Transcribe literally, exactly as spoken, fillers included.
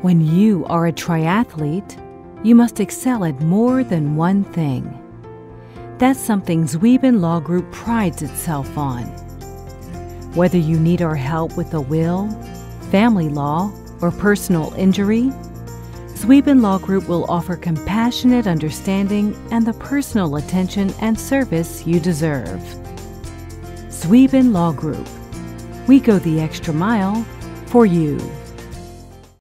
When you are a triathlete, you must excel at more than one thing. That's something Zweben Law Group prides itself on. Whether you need our help with a will, family law, or personal injury, Zweben Law Group will offer compassionate understanding and the personal attention and service you deserve. Zweben Law Group. We go the extra mile for you.